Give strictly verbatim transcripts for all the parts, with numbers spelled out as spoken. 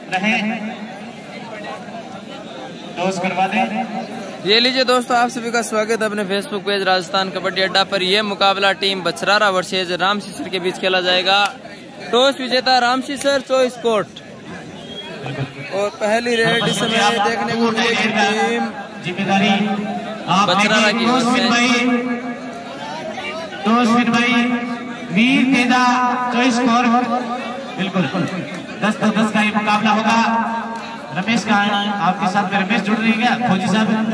रहे टॉस करवा दें। ये लीजिए दोस्तों, आप सभी का स्वागत है अपने फेसबुक पेज राजस्थान कबड्डी अड्डा पर। यह मुकाबला टीम बछरारा वर्सेज रामसीसर के बीच खेला जाएगा। टॉस विजेता रामसीसर चॉइस कोर्ट और पहली रेड इस समय देखने को मिलेगी टीम जिम्मेदारी बछरारा की ओर से। वीर तेजा चॉइस कोर्ट, बिल्कुल दस तो दस का ये मुकाबला होगा। रमेश का आपके साथ में रमेश जुड़ रही है क्या फौजी साहब?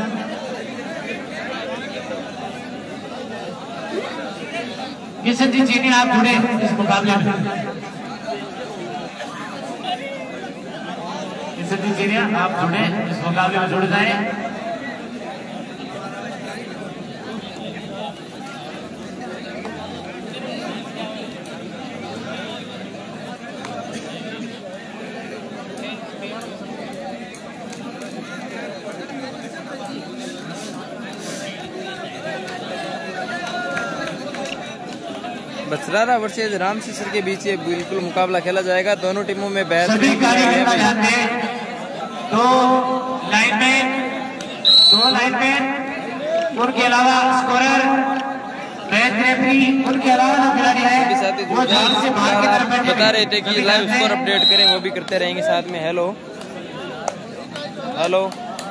किशन जी चीनी आप जुड़े इस मुकाबले में। किशन जी चीनी आप जुड़े इस मुकाबले में, जुड़ जाए। बछरारा वर्सेज रामसीसर के बीच ये बिल्कुल मुकाबला खेला जाएगा। दोनों टीमों में दो लाइन में दो लाइन में उनके अलावा स्कोरर उनके अलावा खिलाड़ी है वो जाल से बाहर की तरफ बैठे। बता रहे थे कि लाइव स्कोर अपडेट करें, वो भी करते रहेंगे साथ में। हेलो हेलो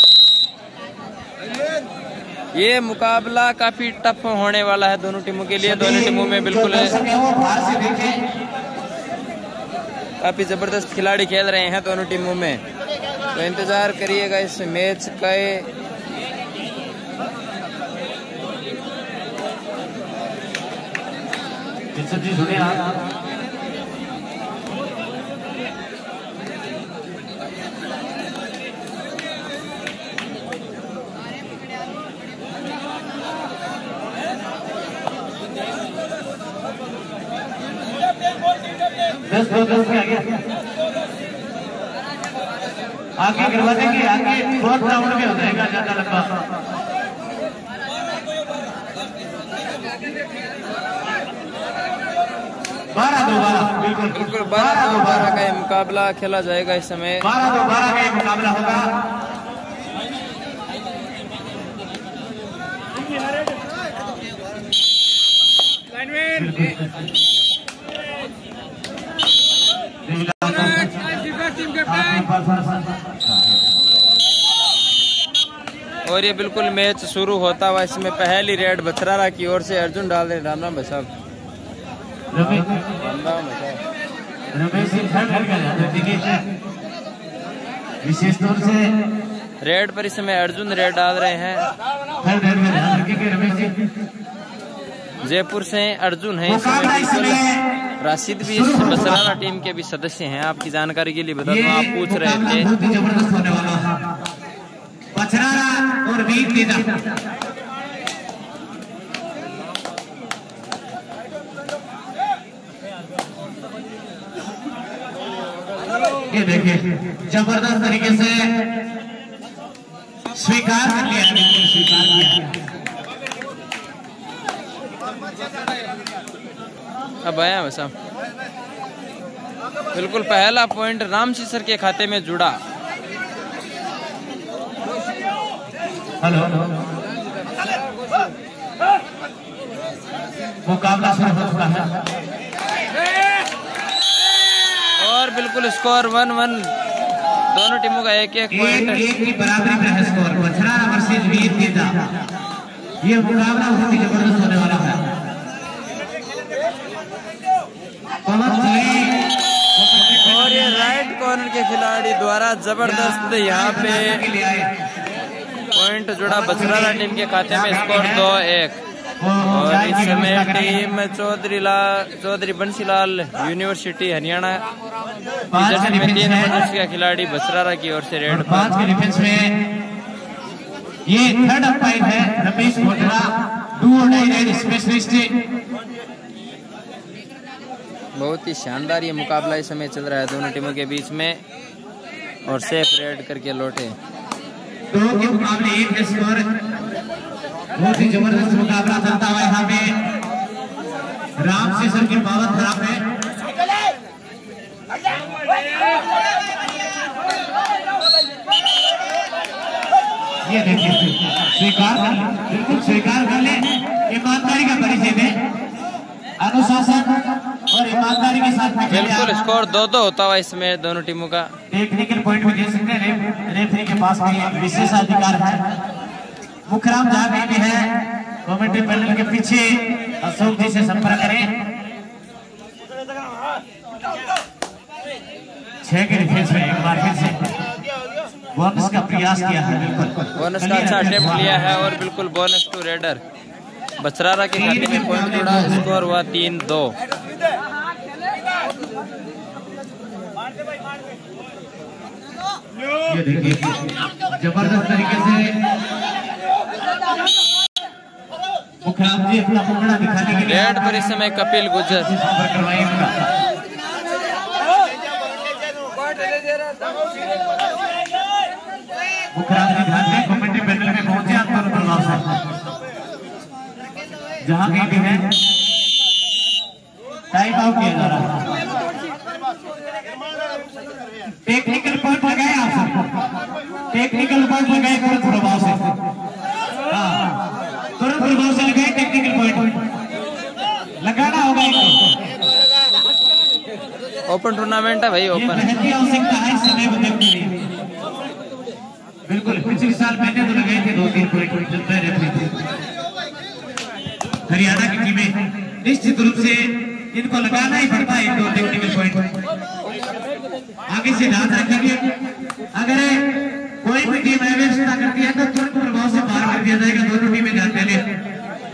ये मुकाबला काफी टफ होने वाला है दोनों टीमों के लिए। दोनों टीमों में बिल्कुल काफी जबरदस्त खिलाड़ी खेल रहे हैं दोनों टीमों में, तो इंतजार करिएगा इस मैच का। दस दो दस के आगे आगे करवा देंगे। आगे फोर्थ राउंड में हो जाएगा ज्यादा लंबा। बारह दो बारह बिल्कुल बिल्कुल बारह दो बारह का ये मुकाबला खेला जाएगा इस समय। बारह दो बारह का ये मुकाबला होगा। और ये बिल्कुल मैच शुरू होता हुआ इसमें पहली रेड बछरारा की ओर से अर्जुन डाल रहे। राम राम भाई साहब, विशेष तौर से रेड पर इस समय अर्जुन रेड डाल रहे हैं। जयपुर से अर्जुन है इस समय। राशिद भी इस बछरारा टीम के भी सदस्य हैं। आपकी जानकारी के लिए बता दूं, आप पूछ रहे थे। जबरदस्त होने वाला बछरारा और वीर तेजा। ये देखिए जबरदस्त तरीके से स्वीकार कर लिया, बिल्कुल स्वीकार किया। अब आया वैसा बिल्कुल पहला पॉइंट रामसीसर के खाते में जुड़ा। हेलो मुकाबला शुरू हो चुका है और बिल्कुल स्कोर वन वन। दोनों टीमों का एक एक पॉइंट एक की बराबरी में है स्कोर। बछरारा वर्सेज वीर तेजा, ये मुकाबला बहुत ही जबरदस्त होने वाला है। और ये राइट कॉर्नर के खिलाड़ी द्वारा जबरदस्त यहाँ पे पॉइंट जुड़ा बछरारा टीम के खाते में। स्कोर दो एक। और इस समय team Chaudhary Lal Chaudhary Bansilal university Haryana jersey में तीन नंबर जर्सी का खिलाड़ी बछरारा की ओर से रेड पांच के डिफेंस में ये थर्ड अंपायर है रमेश कोटरा, डू और डाई रेड स्पेशलिस्ट। बहुत ही शानदार ये मुकाबला इस समय चल रहा है दोनों टीमों के बीच में और सेफ रेड करके लौटे। दो के मुकाबले एक है स्कोर। बहुत ही जबरदस्त मुकाबला चलता हुआ यहाँ पे। रामसीसर की पावर खराब है। ये देखिए स्वीकार कर ले, बिल्कुल स्वीकार कर ले, ईमानदारी का परिचय दें, अनुशासन और ईमानदारी के साथ में बिल्कुल। स्कोर दो दो होता हुआ इसमें दोनों टीमों का। टेक्निकल पॉइंट भी दे सकते हैं, रेफरी के पास भी विशेषाधिकार है। मुखराम जहाँ कहीं भी है कमेटी पैनल के पीछे अशोक जी से संपर्क करें। छह के डिफेंस में एक बार फिर से बोनस का प्रयास किया है, बिल्कुल बोनस का अच्छा अटेम्प्ट लिया है और बिल्कुल बोनस टू रेडर। बचरारा के खाते में पॉइंट जुड़ा, स्कोर हुआ तीन दो। ये देखिए जबरदस्त तरीके से मुखराम जी अपना मुखड़ा दिखाने के लिए रेड पर इस समय कपिल गुजर। मुखराम जी ध्यान दें, कमेटी पैनल में पहुंचे आप दोनों प्रभाव से जहां कहीं भी है टाइम आउट किया जा रहा है। टेक्निकल पॉइंट लगाए आप सब, टेक्निकल पॉइंट लगाए तुरंत प्रभाव से, हाँ तुरंत प्रभाव से लगाए टेक्निकल पॉइंट लगाना होगा इनको। ओपन टूर्नामेंट है भाई, ओपन आवश्यकता है इस समय को देखने के लिए। बिल्कुल पिछले साल मैंने तो लगाए थे दो तीन पॉइंट जब मैं रेफरी थे। हरियाणा की टीमें निश्चित रूप से इनको लगाना ही पड़ता है, दो टेक्निकल पॉइंट। आगे से ध्यान रखेंगे, अगर कोई भी टीम अव्यवस्था करती है तो तुरंत प्रभाव से बाहर कर दिया जाएगा। दोनों टीमें ध्यान देने।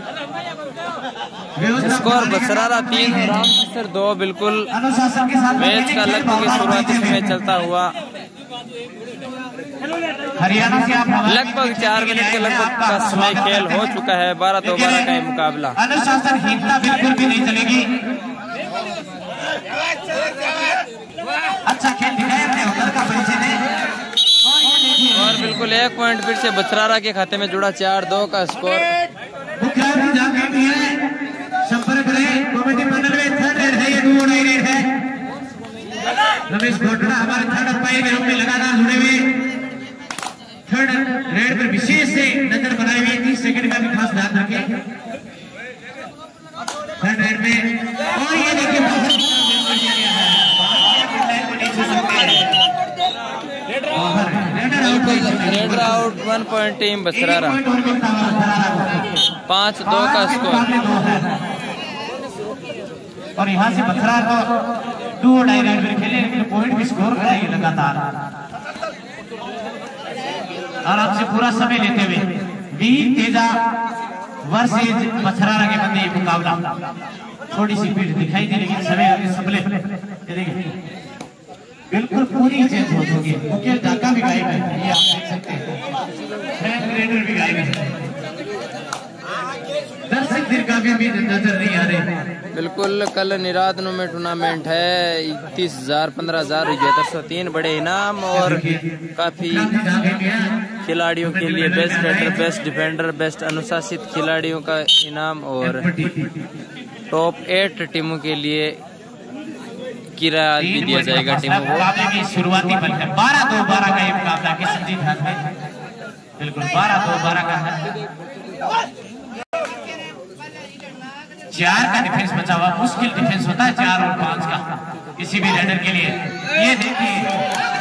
स्कोर बचरारा तीन रामसर दो। बिल्कुल अनुशासन के साथ मैच का लगभग शुरुआती समय चलता हुआ हरियाणा से आप लगभग चार मिनट के लगभग का समय खेल हो चुका है। बारह दो बारह का मुकाबला। अनुशासनहीनता बिल्कुल भी नहीं चलेगी। अच्छा खेल दिखाया अपने होकर का परिचय दें। और बिल्कुल एक पॉइंट फिर से बचरारा के खाते में जुड़ा, चार दो का स्कोर। मुख्यमंत्री जहाँ कहीं भी है संपर्क करें, कमेटी पैनल में थर्ड रेड है, ये दो नई रेड है। रमेश घोटड़ा हमारे थर्ड अंपायर के रूप में लगातार जुड़े हुए, थर्ड रेड पर विशेष से नजर बनाए हुए, तीस सेकंड का भी खास ध्यान रखें थर्ड रेड में। और ये देखिए raider out, one point team Bachrara, पाँच दो का स्कोर। और यहाँ से बचरारा को दो ढाई राउंड में खेले, लेकिन पॉइंट भी स्कोर करेंगे लगातार। और आपसे पूरा समय लेते हुए वीर तेजा वर्सेज बचरारा के बंदे मुकाबला। थोड़ी सी भीड़ दिखाई दी, लेकिन समय सबले बिल्कुल पूरी चेंज हो चुकी है, क्योंकि ढाका भी गायब है, ये आप देख सकते हैं, रेडर भी गायब है, दर्शक दीर्घा भी नजर नहीं आ रहे। बिल्कुल कल निरादनों में टूर्नामेंट है, इकतीस हजार पंद्रह हजार इकहत्तर सौ तीन बड़े इनाम और काफी खिलाड़ियों के लिए best batter, best defender, best अनुशासित खिलाड़ियों का इनाम और टॉप एट टीमों के लिए किराया भी दिया जाएगा टीमों को। मुकाबले की शुरुआती पल है, बारह दो बारह का ये मुकाबला के संजीत हाथ में, बिल्कुल बारह दो बारह का है। चार का डिफेंस बचा हुआ, मुश्किल डिफेंस होता है चार और पांच का किसी भी रेडर के लिए। ये देखिए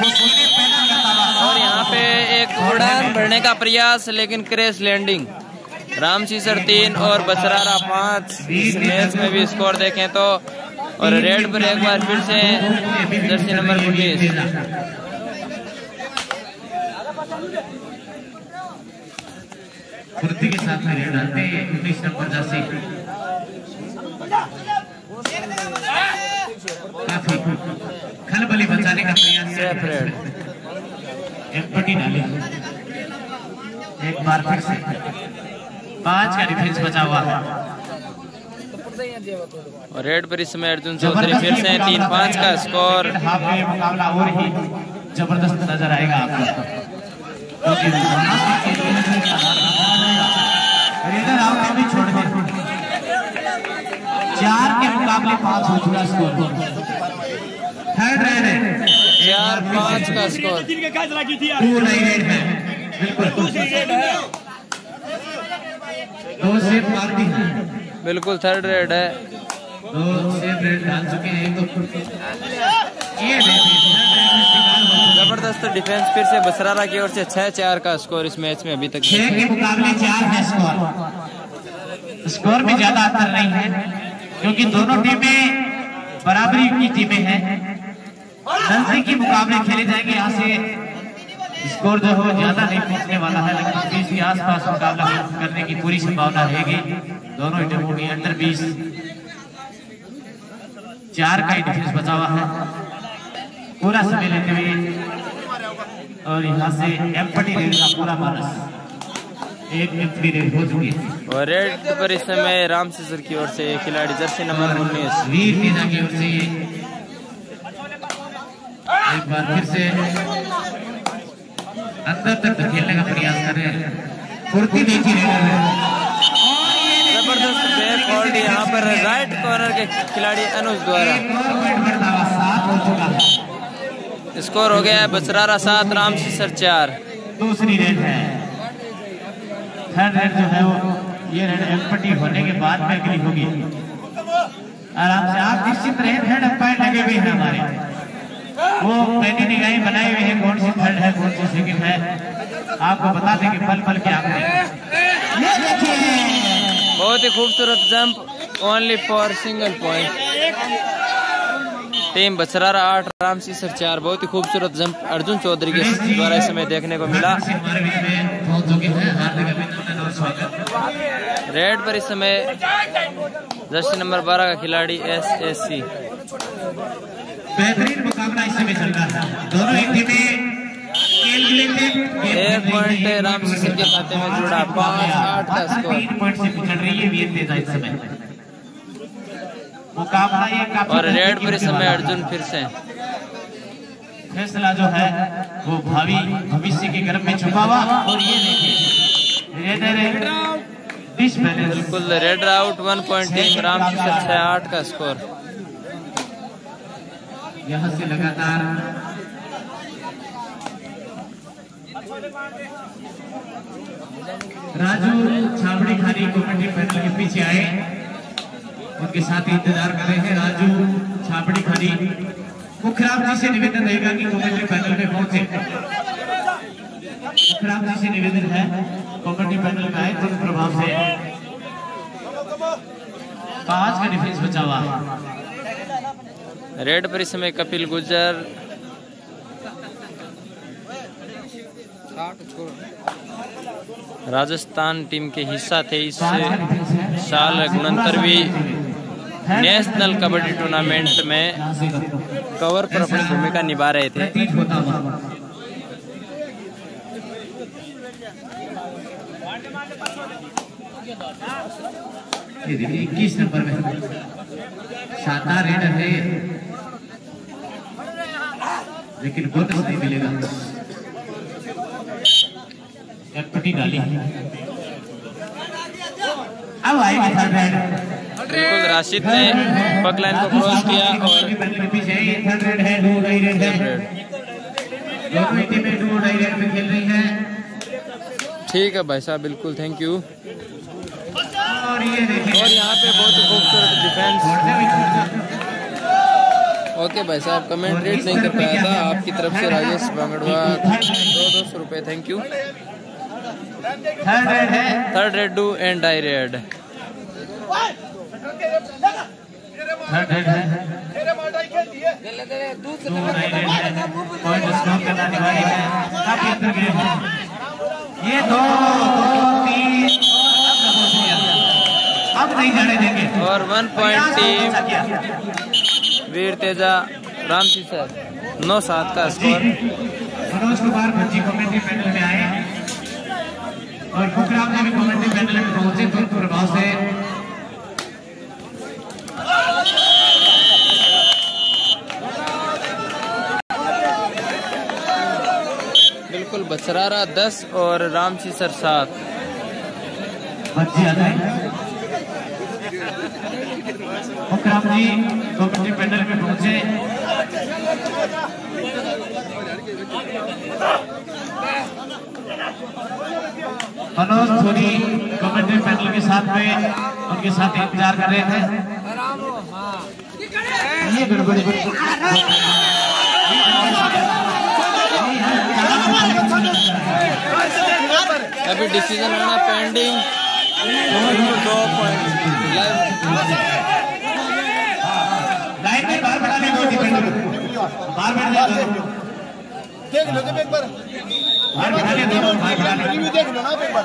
और यहाँ पे एक उड़ान भरने का प्रयास, लेकिन क्रैश लैंडिंग। रामसी सर तीन और बचरारा पांच। इस मैच में भी स्कोर देखें तो, और रेड पर एक बार फिर से जर्सी नंबर उन्नीस। फुर्ती के साथ में रेड डालते हैं उन्नीस नंबर जर्सी। काफी खलबली बचाने का प्रयास है, एक पट्टी डाली एक बार फिर से। पांच का डिफेंस बचा हुआ है और रेड पर इस समय अर्जुन चौधरी फिर से तीन पांच का स्कोर। मुकाबला और ही जबरदस्त नजर आएगा आपको, भी छोड़ दे। चार के मुकाबले पांच हो चुका स्कोर, थर्ड रेड है, चार पांच का स्कोर। टू नई रेड है, दो से पार्टी है, बिल्कुल थर्ड रेड है। दो से रेड डाल चुके हैं। तो ये जबरदस्त डिफेंस फिर से बसरारा की ओर से छह चार का स्कोर इस मैच में अभी तक। छह के मुकाबले चार है स्कोर। स्कोर में ज्यादा अंतर नहीं है क्योंकि दोनों टीमें बराबरी की टीमें हैं। नजदीकी मुकाबले खेले जाएंगे। यहाँ से स्कोर जो हो ज्यादा नहीं पहुंचने वाला है, लेकिन बीस के आसपास मुकाबला करने की पूरी संभावना रहेगी। दोनों टीमों की अंडर बीस चार का ही डिफेंस बचा हुआ है पूरा समय लेते हुए। और यहाँ से एम्पटी रेड का पूरा मानस एक एम्पटी रेड हो चुकी है। और रेड पर इस समय राम सर की ओर से खिलाड़ी जर्सी नंबर उन्नीस वीर तेजा की ओर से ये एक बार फिर से अंदर तक खेलने का प्रयास कर रहे हैं। फुर्ती देखी रेडर है। जबरदस्त बैक होल्ड यहाँ पर राइट कॉर्नर के खिलाड़ी अनुज द्वारा। स्कोर हो गया है बसरारा सात राम सर चार। दूसरी रेड है। थर्ड रेड जो है वो ये रेड एम्पटी होने के बाद में अगली होगी। आराम से आप निश्चित रहे। थर्ड अंपायर लगे हुए हैं हमारे, वो पैनी निगाहें बनाए हुए हैं कौन सी थर्ड है कौन सी सेकंड है। आपको बता देंगे पल पल के आपने। बहुत ही खूबसूरत jump only for single point. Team Basrara आठ राम सर चार। बहुत ही खूबसूरत जंप अर्जुन चौधरी के द्वारा इस समय देखने को मिला। रेड पर इस समय जर्सी नंबर बारह का खिलाड़ी एस एस सी। बेहतरीन मुकाबला इस समय चल रहा है। दोनों ही टीमें एक पॉइंट राम सर के खाते में जुड़ा। पाँच आठ का स्कोर। तीन पॉइंट से पिछड़ रही है वीर तेजा इस समय। मुकाबला ये काफी। और रेड पर इस समय अर्जुन फिर से। फैसला जो है वो भावी भविष्य के गर्भ में छुपा हुआ। और ये देखिए बिल्कुल raid out one point team Ramsar छह आठ का स्कोर। यहाँ से लगातार राजू छाबड़ी खानी कमेटी पैनल के पीछे आए, उनके साथ इंतजार कर रहे हैं। राजू छाबड़ी खानी मुखराम जी से निवेदन रहेगा कि कमेटी पैनल में पहुंचे। मुखराम जी से निवेदन है कमेटी पैनल में आए तुरंत प्रभाव से। पांच का डिफेंस बचा हुआ। रेड पर इस समय कपिल गुजर। राजस्थान टीम के हिस्सा थे इस साल उनहत्तरवीं नेशनल कबड्डी टूर्नामेंट में कवर पर अपनी भूमिका निभा रहे थे। इक्कीस नंबर में शानदार रेडर है लेकिन बोनस नहीं मिलेगा। एम्पटी डाली अब आएगी थर्ड रेड। बिल्कुल राशिद ने पक लाइन को क्रॉस किया और थर्ड रेड है। दो ढाई रेड है। दोनों टीमें दो ढाई रेड में खेल रही हैं। ठीक है भाई साहब बिल्कुल थैंक यू। और ये देखिए और यहाँ पे बहुत ही खूबसूरत डिफेंस। ओके भाई साहब कमेंट रेट नहीं कर पाया था आपकी तरफ से राजेश बांगड़वा दो दो सौ रुपये थैंक यू। थर्ड रेड है। Third raid do and die raid. Third raid है। पॉइंट स्कोर करना अनिवार्य है। काफी अंदर गए हैं ये दो दो तीन। अब नहीं जाने देंगे। और one point team Veer Teja Ramsar नौ सात का score. Manoj Kumar Bhajji committee panel में आए और फुकराम जी भी कमेटी पैनल में पहुंचे तुरंत प्रभाव से। बिल्कुल बसरारा दस और रामसी सर सात। भज्जी आ गए। फुकराम जी कमेटी पैनल में पहुंचे। मनोज थोड़ी कमेंट्री पैनल के साथ में उनके साथ इंतजार कर रहे थे। ये गड़बड़ी अभी डिसीजन होना पेंडिंग। दो पॉइंट लाइन में बाहर बढ़ा ले, दो डिफेंडर बाहर बैठ जाओ, देख लो एक बार बाहर बढ़ा ले, दोनों बाहर बढ़ा ले, देख लो ना एक बार।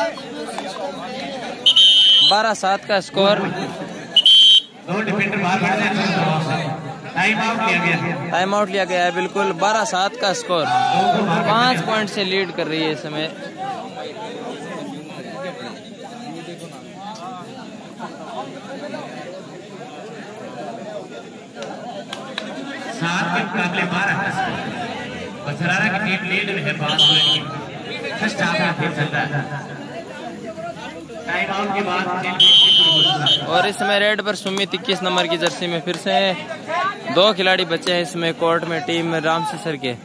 बारह सात का स्कोर। दो डिफेंडर बाहर बैठ जाए, टाइम आउट लिया गया। टाइम आउट लिया गया है बिल्कुल। बारह सात का स्कोर। पांच पॉइंट से लीड कर रही है इस समय। सात के मुकाबले बारह बसरारा की टीम लीड में है पांच पॉइंट की। फर्स्ट हाफ में खेल चल रहा है, टाइम आउट के बाद और इस समय रेड पर सुमित इक्कीस नंबर की जर्सी में फिर से दो खिलाड़ी बचे हैं इसमें कोर्ट में टीम रामसी सर के।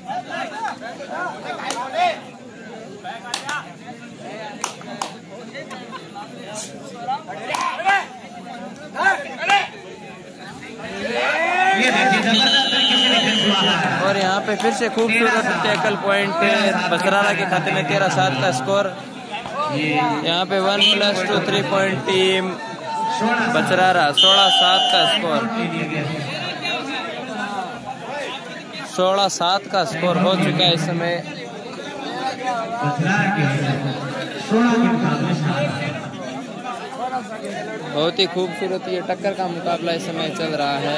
और यहाँ पे फिर से खूबसूरत टैकल पॉइंट बसरारा के खाते में। तेरह सात का स्कोर। यहाँ पे one plus two three point team Basrara. सोलह सात का स्कोर। सोलह सात का स्कोर हो चुका है इस समय। बहुत ही खूबसूरत ये टक्कर का मुकाबला इस समय चल रहा है।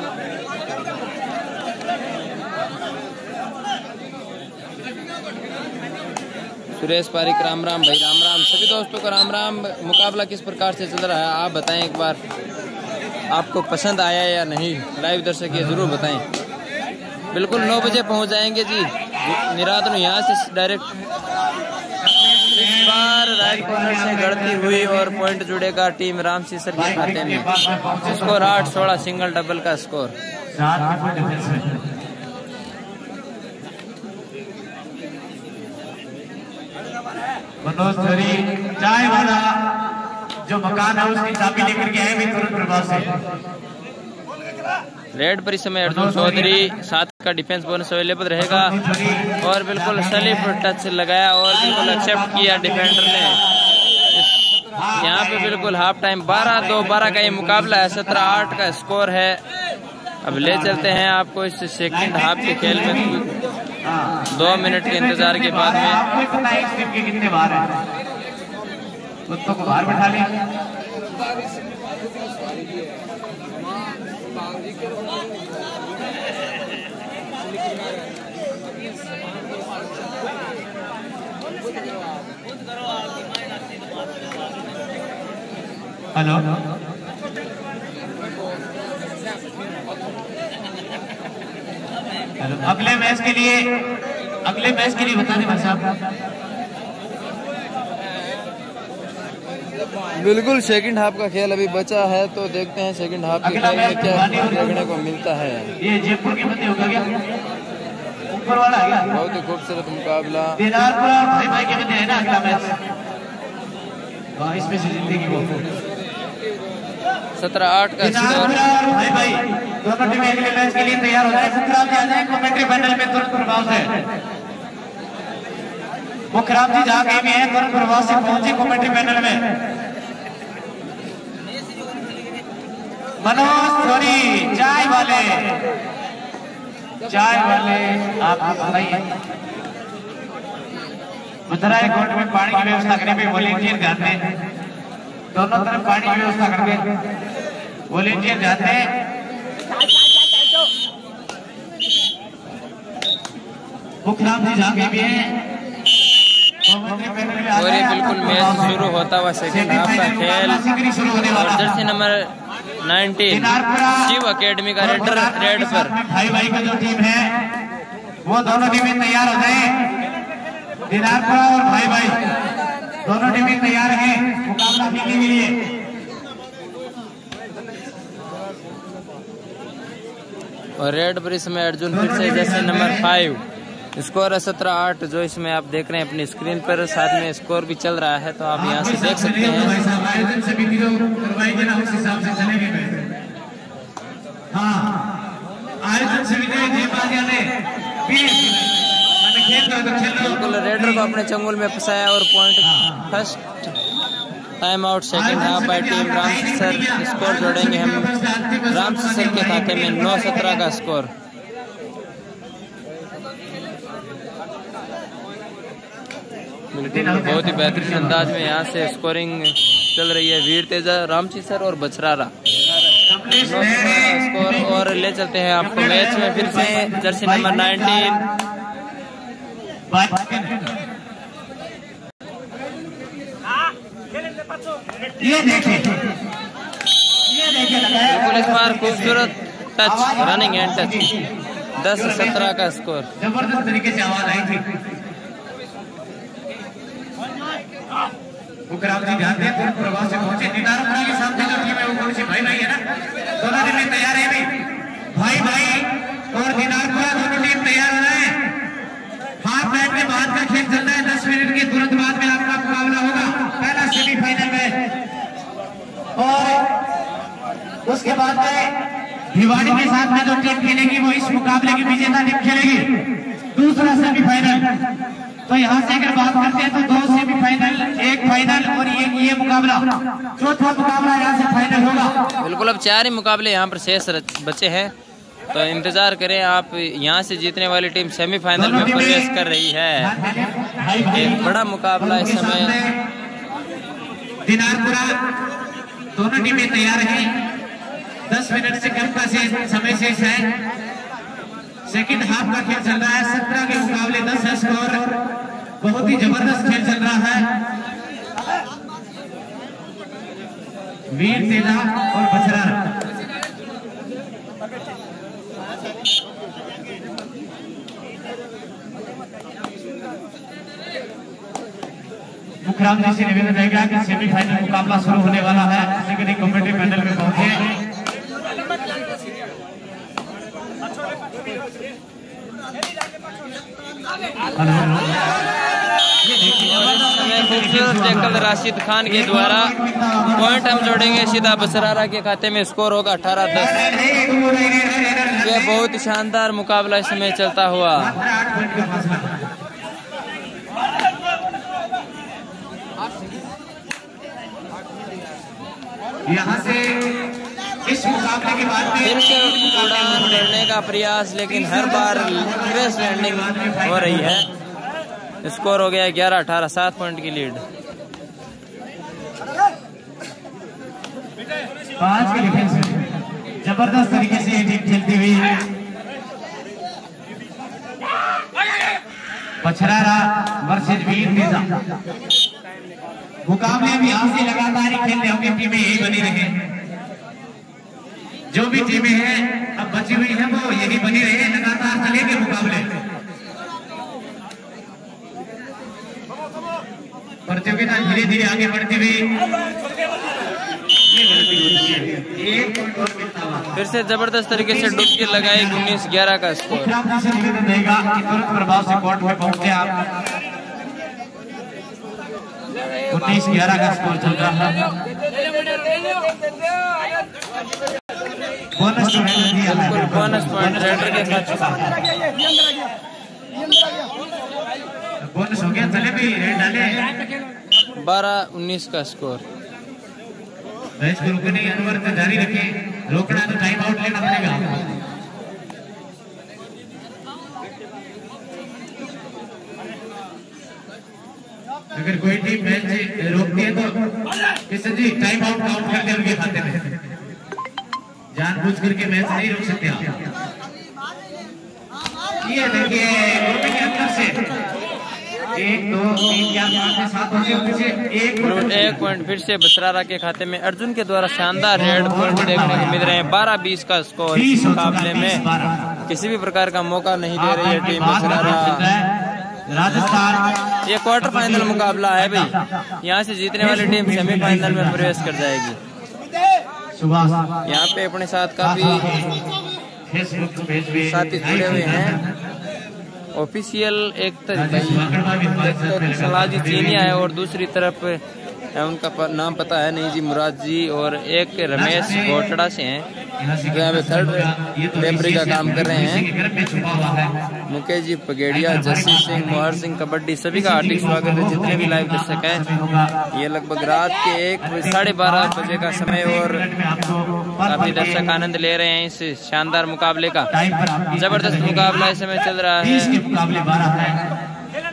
सुरेश पारिक राम राम भाई, राम राम सभी दोस्तों को राम राम। मुकाबला किस प्रकार से चल रहा है आप बताएं एक बार, आपको पसंद आया या नहीं? लाइव दर्शक ये जरूर बताएं। बिल्कुल नौ बजे पहुंच जाएंगे जी निराद यहाँ से डायरेक्ट। इस बार राइट कॉर्नर से गढ़ती हुई और पॉइंट जुड़ेगा टीम रामसी सर के खाते में। स्कोर आठ सोलह सिंगल डबल का स्कोर। मनोज धरी चाय वाला जो मकान है उसकी चाबी लेकर के आए भी तुरंत प्रभाव से। रेड पर इस समय अर्जुन चौधरी सात का डिफेंस बोनस अवेलेबल रहेगा। और बिल्कुल स्लिप टच लगाया और बिल्कुल एक्सेप्ट किया डिफेंडर ने। यहाँ पे बिल्कुल हाफ टाइम बारह दो बारह का ये मुकाबला है। सत्रह आठ का स्कोर है। अब ले चलते हैं आपको इस सेकंड हाफ के खेल में। दो मिनट के इंतजार के बाद में कितने बार है कुत्तों को बाहर बैठा लिया। हेलो हेलो अगले मैच के लिए अगले मैच के लिए बता दें भाई साहब। बिल्कुल सेकंड हाफ का खेल अभी बचा है तो देखते हैं सेकंड हाफ के खेल में क्या देखने को मिलता है। ये जयपुर के बंदे होगा क्या ऊपर वाला है क्या? बहुत ही खूबसूरत मुकाबला। दिनारपुरा भाई भाई के बंदे है ना अगला मैच। इसमें से जिंदगी वो सत्रह आठ का स्कोर। भाई भाई दोनों टीमें अगले मैच के लिए तैयार हो जाए। मुखराम जी आ जाए कमेंट्री पैनल में तुरंत प्रभाव से। मुखराम जी जहाँ कहीं भी है तुरंत प्रभाव से पहुंचे कमेंट्री पैनल में। मनोज थोड़ी चाय वाले चाय वाले आप बताइए। मथुरा कोर्ट में पानी की व्यवस्था करने पे वॉलेंटियर जाते हैं। दोनों तरफ पानी की व्यवस्था करके वॉलेंटियर जाते हैं। मुखराम जी जहाँ भी हैं और ये बिल्कुल मैच शुरू होता हुआ सेकंड हाफ का खेल। और jersey number nineteen Shiv academy का रेडर रेड पर भाई भाई का जो टीम है वो दोनों टीमें तैयार हो जाए। दिनारपुरा और भाई भाई दोनों टीमें तैयार हैं मुकाबला खेलने के लिए। और रेड पर इसमें अर्जुन फिर से जर्सी नंबर फाइव स्कोर है सत्रह आठ जो इसमें आप देख रहे हैं अपनी स्क्रीन पर, साथ में स्कोर भी चल रहा है तो आप यहाँ से देख सकते हैं। बिल्कुल रेडर को अपने चंगुल में फंसाया और point first time out second half by team Ramsi sir. Score जोड़ेंगे हम रामसी सर के खाते में नौ सत्रह का स्कोर। बिल्कुल बहुत ही बेहतरीन अंदाज में यहाँ से स्कोरिंग चल रही है। वीर तेजा, रामसी सर और बछरारा स्कोर। और ले चलते हैं आपको मैच में फिर से जर्सी नंबर नाइनटीन। ये देखिए बिल्कुल इस बार खूबसूरत टच, रनिंग एंड टच। दस सत्रह का स्कोर। जबरदस्त तरीके से आवाज आई थी। मुकराम जी ध्यान दें, तुरंत प्रभाव से पहुंचे। निदारुपा के सामने जो टीम है वो कौन सी भाई भाई है ना, दोनों टीमें तैयार है भाई भाई भाई और निदारुपा दोनों टीम तैयार हो रहे हैं। हाफ मैच के बाद का खेल चल रहा है। दस मिनट के तुरंत बाद में आपका मुकाबला होगा, पहला सेमीफाइनल मैच। और उसके बाद में भिवाड़ी के साथ में जो टीम खेलेगी वो इस मुकाबले की विजेता टीम खेलेगी दूसरा सेमीफाइनल। तो यहाँ से अगर बात करते हैं तो दो सेमीफाइनल, एक फाइनल और ये ये मुकाबला, चौथा मुकाबला यहाँ से फाइनल होगा। बिल्कुल अब चार ही मुकाबले यहाँ पर शेष बचे हैं तो इंतजार करें आप। यहाँ से जीतने वाली टीम सेमीफाइनल में प्रवेश कर रही है। एक बड़ा मुकाबला इस समय। दिनारपुरा दोनों टीमें तैयार हैं। दस मिनट से कम का समय शेष है। सेकंड हाफ का खेल चल रहा है। सत्रह के मुकाबले दस है स्कोर। बहुत ही जबरदस्त खेल चल रहा है। वीर तेजा और बछरारा मुखराम जी से निवेदन रहेगा कि सेमीफाइनल मुकाबला शुरू होने वाला है। सेकेंड कमेटी पैनल में पहुंचे। खूबसूरत टैकल राशिद खान के द्वारा पॉइंट हम जोड़ेंगे सीधा बछरारा के खाते में। स्कोर होगा अठारह दस। यह बहुत ही शानदार मुकाबला इस समय चलता हुआ। यहाँ से इस मुकाबले के बाद फिर से उड़ान करने का प्रयास, लेकिन हर बार क्रैश लैंडिंग हो रही है। स्कोर हो गया ग्यारह अठारह, सात पॉइंट की लीड। पांच के डिफेंस जबरदस्त तरीके से ये टीम खेलती हुई। बछरारा वर्सेज वीर तेजा। मुकाबले में यहाँ से लगातार ही खेल रहे होंगे, टीमें यही बनी रहे। जो भी टीमें हैं अब बची हुई हैं वो यही बनी रहे, लगातार चलेंगे मुकाबले। प्रतियोगिता धीरे धीरे आगे बढ़ती हुई। फिर से जबरदस्त तरीके से डुबकी लगाई। उन्नीस ग्यारह का स्कोर। से निवेदन रहेगा कि तुरंत प्रभाव से कोर्ट में पहुंचे आप। उन्नीस ग्यारह का स्कोर चल रहा है। बोनस बिल्कुल बोनस पॉइंट रेडर के साथ। बोनस हो गया, चले भी रेड डाले। बारह उन्नीस का स्कोर। मैच को रुकने अनवर को जारी रखें। रोकना तो टाइम आउट लेना पड़ेगा। अगर कोई टीम मैच रोकती है तो किसी जी टाइम आउट काउंट करके उनके खाते में। जानबूझ करके मैच नहीं रोक सकते आप। ये देखिए ग्रुपिंग के अंदर से एक दो तीन चार पाँच छह सात पीछे एक एक पॉइंट फिर से बछरारा के खाते में। अर्जुन के द्वारा शानदार रेड पॉइंट देखने को मिल रहे हैं। बारह बीस का स्कोर। इस मुकाबले में किसी भी प्रकार का मौका नहीं दे रही है टीम बछरारा। राजस्थान ये क्वार्टर फाइनल मुकाबला है भाई। यहाँ से जीतने वाली टीम सेमीफाइनल में प्रवेश कर जाएगी। यहाँ पे अपने साथ काफी साथी जुड़े हुए हैं। ऑफिशियल एक तरफ सलाजी चीनिया है और दूसरी तरफ उनका नाम पता है नहीं जी, मुराद जी, और एक रमेश गोटड़ा से हैं जो यहाँ पे थर्ड रेफरी का काम कर रहे हैं। मुकेश जी पगेड़िया, जस्सी सिंह, मोहर सिंह कबड्डी, सभी का हार्दिक स्वागत है जितने भी लाइव दर्शक हैं। ये लगभग रात के एक साढ़े बारह बजे का समय और काफी दर्शक आनंद ले रहे हैं इस शानदार मुकाबले का। जबरदस्त मुकाबला इस समय चल रहा है।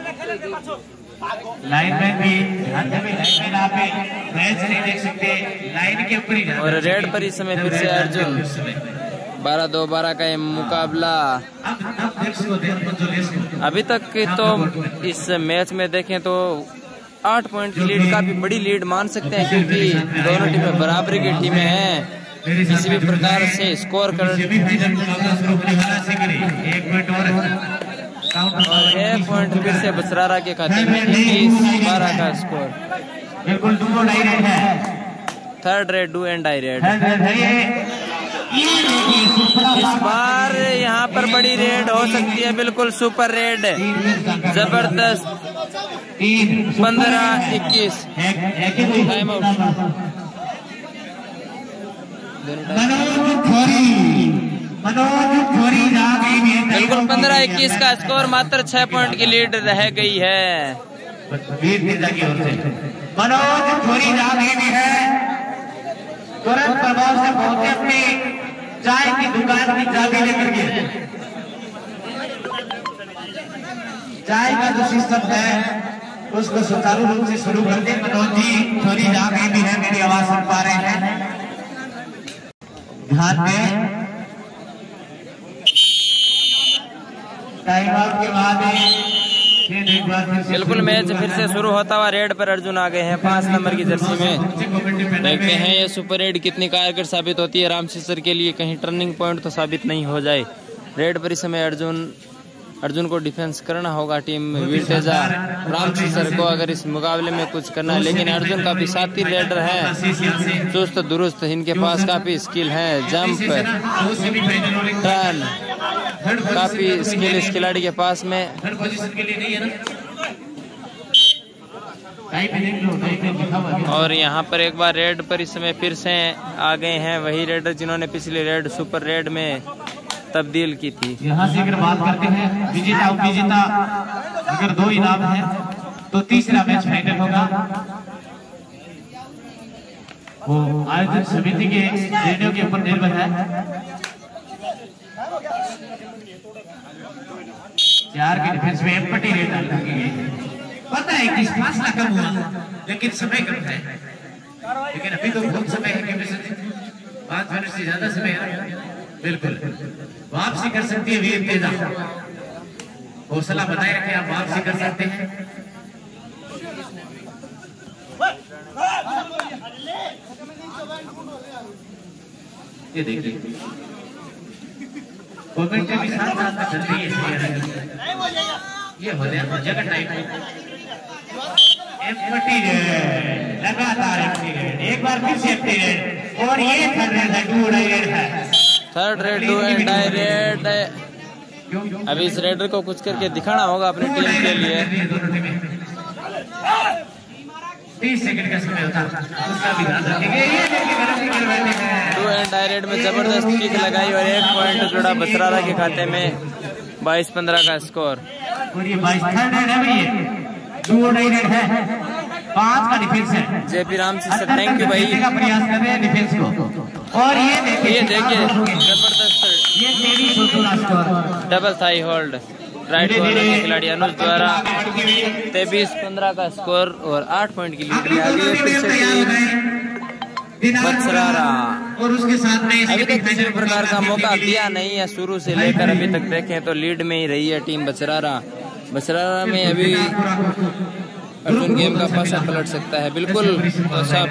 लाइनमैन भी लाइनमैन आप मैच नहीं देख सकते, लाइन के ऊपर ही। और रेड पर इस समय फिर से अर्जुन बारह दो बारह का ये मुकाबला। अभी तक तो इस मैच में देखें तो आठ पॉइंट की लीड काफी बड़ी लीड मान सकते हैं, क्योंकि दोनों टीमें बराबरी की टीमें हैं। किसी भी प्रकार से स्कोर कर और एक पॉइंट फिर से बसरारा के खाते में इक्कीस बारह का स्कोर। बिल्कुल डू एंड डाई रेड है, third raid do and die raid. इस बार यहाँ पर बड़ी रेड हो सकती है, बिल्कुल सुपर रेड, जबरदस्त। पंद्रह इक्कीस टाइम आउट। बिल्कुल पंद्रह इक्कीस का स्कोर, मात्र छह पॉइंट की लीड रह गई है। मनोज थोड़ी जा गई है, तुरंत प्रभाव से पहुंचे अपनी चाय की दुकान की चाबी लेकर के। चाय का जो सिस्टम है उसको सुचारू रूप से शुरू कर दे। मनोज जी थोड़ी जा गई भी है, मेरी आवाज सुन पा रहे हैं, ध्यान दें। टाइम आउट के बाद बिल्कुल मैच फिर से शुरू होता हुआ। रेड पर अर्जुन आ गए हैं पांच नंबर की जर्सी में। देखते हैं ये सुपर रेड कितनी कारगर साबित होती है रामसी सर के लिए, कहीं टर्निंग पॉइंट तो साबित नहीं हो जाए। रेड पर इस समय अर्जुन अर्जुन को डिफेंस करना होगा टीम वीरतेजा रामसी सर को अगर इस मुकाबले में कुछ करना है, लेकिन अर्जुन काफी साथी रेडर है, चुस्त दुरुस्त, इनके पास काफी स्किल है, जंप टर्न, काफी स्किल इस खिलाड़ी के पास में। और यहाँ पर एक बार रेड पर इस समय फिर से आ गए हैं वही रेडर जिन्होंने पिछले रेड सुपर रेड में तब्दील की थी। यहाँ से अगर बात करते हैं विजेता उपविजेता, अगर दो इनाम है तो तीसरा मैच फाइनल होगा। वो आयोजन समिति के निर्णयों के ऊपर निर्भर है। चार के डिफेंस में एम्पटी रेट डाली गई। पता है कि फासला कम हुआ लेकिन समय कम है, लेकिन अभी तो बहुत समय है, पांच मिनट से ज्यादा समय है। बिल्कुल वापसी कर सकती है वीरतेजा, हौसला बनाए रखें, आप वापसी कर सकते हैं। ये देखिए कमेंट भी साथ साथ चल रही है। ये हो गया जगह टाइम एम्पटी रेड, लगातार एम्पटी रेड, एक बार फिर से एम्पटी रेड, और ये थर्ड रेड है, डू रेड है, third raid do and die raid. अभी इस रेडर को कुछ करके दिखाना होगा अपनी टीम के लिए। तीस सेकंड का समय होता है, उसका भी ध्यान रखेंगे। डू एंड डाई रेड में जबरदस्त किक लगाई और एक पॉइंट जुड़ा बसरारा के खाते में, बाईस पंद्रह का स्कोर। और ये बाईस थर्ड रेड है भाई, डू और डाई रेड है, पांच का डिफेंस है। जेपी राम से सर थैंक यू भाई, का प्रयास कर रहे हैं डिफेंस को। और ये देखिए ये देखिए जबरदस्त ये तेईस का score, double thigh hold right corner के खिलाड़ी अनुज द्वारा तेईस पंद्रह का स्कोर और आठ पॉइंट की लीड में आ गई फिर से टीम बसरारा। और उसके साथ में अभी तक किसी भी प्रकार का मौका दिया नहीं है, शुरू से लेकर अभी तक देखें तो लीड में ही रही है टीम बसरारा। बसरारा में अभी अर्जुन गेम का पासा पलट सकता है। बिल्कुल सब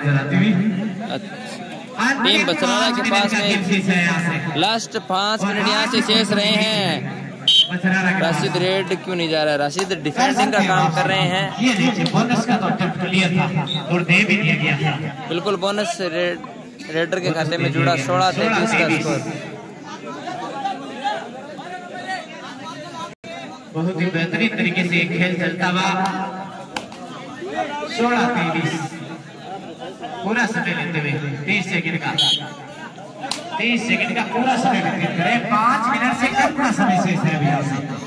टीम बसरारा के पास में लास्ट पांच मिनट यहाँ से शेष रहे हैं। राशिद रेड क्यों नहीं जा रहा है, राशिद डिफेंडिंग का काम कर रहे हैं। ये बोनस का तो अटेम्प्ट क्लियर था और दे भी दिया गया था। बिल्कुल बोनस रेड रेडर के खाते में जुड़ा सोलह तैतीस का स्कोर। बहुत ही बेहतरीन तरीके से खेल चलता हुआ सोलह तेईस पूरा समय लेते हुए तेईस सेकंड का तेईस सेकंड का पूरा समय व्यतीत करें। पांच मिनट से कम का समय शेष है अभी यहाँ से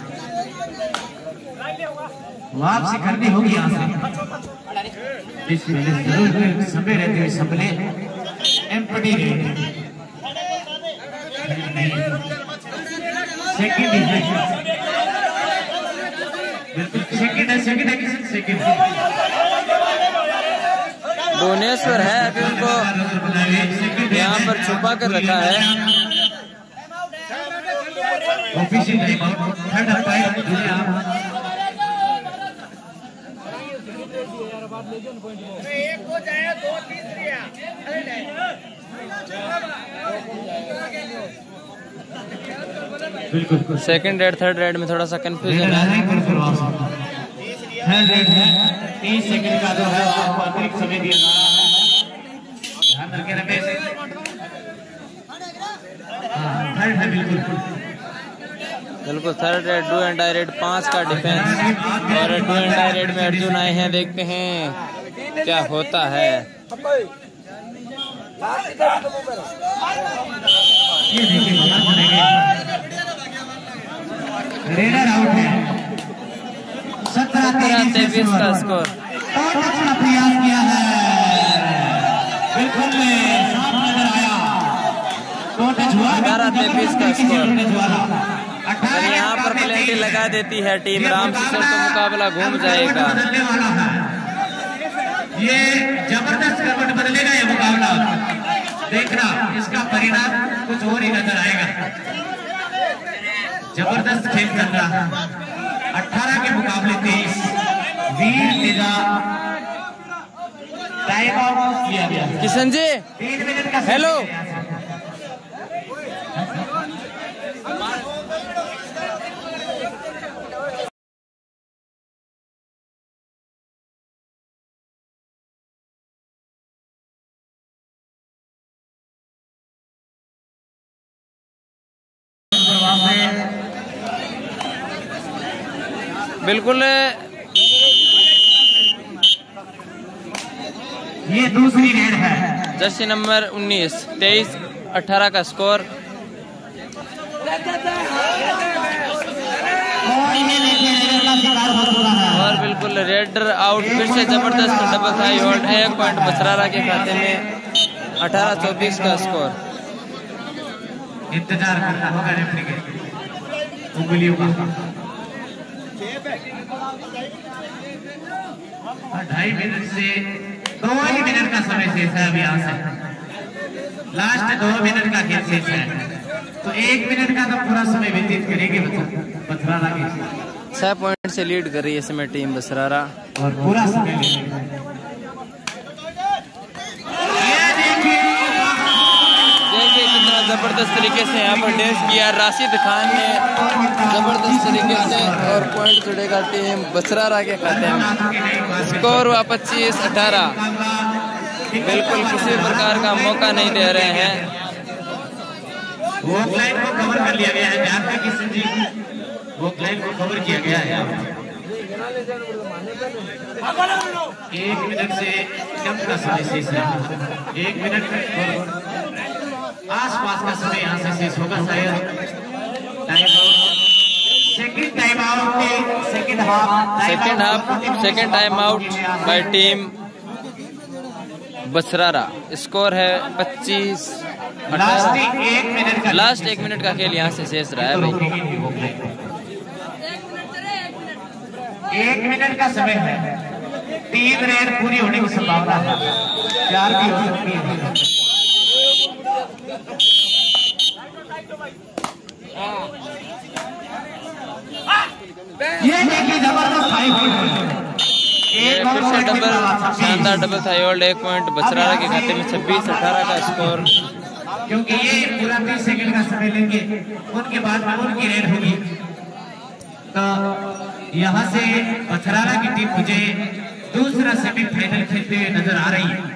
वापसी करनी होगी यहाँ से। इस जरूर समय रहते हुए सबले एम्पटी सेकंड है बिल्कुल सेकंड है सेकंड है किसी सेकंड भुवनेश्वर है अभी उनको यहाँ पर छुपा कर रखा है। ऑफिशियल थर्ड अंपायर एक हो जाए दो तीसरी बिल्कुल सेकंड रेड थर्ड रेड में थोड़ा सा कंफ्यूजन है। थर्ड रेड है तीस सेकंड का जो है आपको अतिरिक्त समय दिया जा रहा है। ध्यान रखें रमेश थर्ड है बिल्कुल बिल्कुल third raid do and die raid पांच का डिफेंस और डू एंड डाई रेड में अर्जुन आए हैं। देखते हैं क्या होता है। ये देखिए रेडर आउट है। सत्रह तेईस का स्कोर बहुत अच्छा प्रयास किया है बिल्कुल साफ नजर आया। ग्यारह तेईस का स्कोर और यहाँ पर प्लेटी लगा देती है टीम राम सिसर तो मुकाबला घूम जाएगा। ये जबरदस्त करवट बदलेगा ये मुकाबला देखना इसका परिणाम कुछ और ही नजर आएगा। जबरदस्त खेल चल रहा है। अठारह के मुकाबले तेईस वीर तेजा टाइम आउट किया गया। किशन जी तीन मिनट का हेलो बिल्कुल ये दूसरी रेड है। जर्सी नंबर उन्नीस तेईस अठारह का स्कोर और बिल्कुल रेडर आउट फिर से जबरदस्त डबल थाई होल्ड एक पॉइंट बसरारा के खाते में अठारह चौबीस का स्कोर। इंतजार करना होगा रेफरी के उंगलियों का। ढाई मिनट से दो ही मिनट का समय शेष है अभी यहाँ से लास्ट दो मिनट का खेल शेष है तो एक मिनट का तो पूरा समय व्यतीत करेगी बसरारा की। छह पॉइंट से लीड कर रही है इसमें टीम बसरारा और पूरा समय देखिए कितना जबरदस्त तरीके से यहाँ पर डेंस किया राशिद खान ने जबरदस्त तरीके से और पॉइंट जुड़ेगा टीम बसरारा के खाते में। स्कोर हुआ पच्चीस अठारह बिल्कुल किसी प्रकार का मौका नहीं दे रहे हैं। वो लाइन को कवर कर लिया गया है ध्यान में किशन जी वो लाइन को कवर किया गया है। एक मिनट से कम का समय शेष है। एक मिनट आसपास का समय यहाँ से शेष होगा शायद। Time out second time out के second half second half second time out by team Basrara. Score है पच्चीस लास्ट एक मिनट का लास्ट एक मिनट का खेल यहाँ से शेष रहा है भाई। एक मिनट का समय है। तीन रेड पूरी होने की संभावना है। चार भी हो सकती है। ये देखिए जबरदस्त हाई एक फिर से डबल शानदार डबल थाई होल्ड एक पॉइंट बसरारा के खाते में छब्बीस अठारह का स्कोर। क्योंकि ये पूरा तीस सेकंड का समय लेंगे उनके बाद उनकी रेड होगी तो यहाँ से बसरारा की टीम मुझे दूसरा सेमीफाइनल खेलते हुए नजर आ रही है।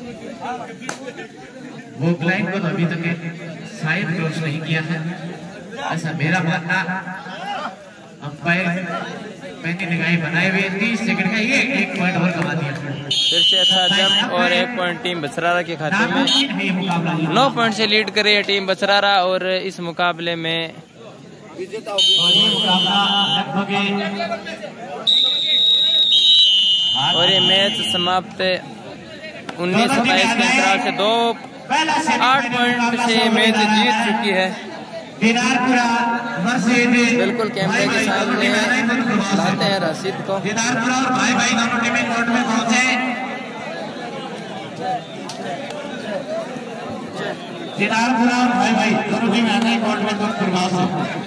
वो लाइन को अभी तक शायद क्रॉस नहीं किया है। ऐसा मेरा मानना। अंपायर पैंती निगाहें बनाए हुए तीस सेकंड का ये एक पॉइंट और कमा दिया। फिर से अच्छा जंप और एक पॉइंट टीम बछरारा के खाते में। नौ पॉइंट से लीड करे टीम बछरारा और इस मुकाबले में और ये मैच समाप्त उन्नीस सत्ताईस के अंतराल से दो आठ पॉइंट से मैच जीत चुकी है। बिल्कुल कैमरे के सामने लाते हैं राशिद को। दीदारपुरा और भाई भाई दोनों टीमें कोर्ट में पहुंचे। दीदारपुरा और भाई भाई दोनों टीमें आ गए कोर्ट में दुर्भाव से।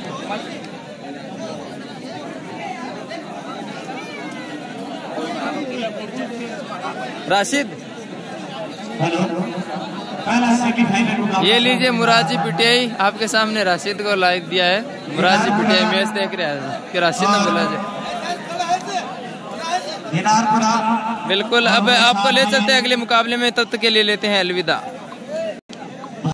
राशिद हेलो, पहला सेमीफाइनल मुकाबला। ये लीजिए मुराजी पिटियाई आपके सामने राशिद को लाइव दिया है। मुराजी पिटियाई मैच देख रहे हैं कि राशिद ने बोला जी। बिल्कुल अब आपको ले चलते हैं अगले मुकाबले में, तब तक के लिए लेते हैं अलविदा।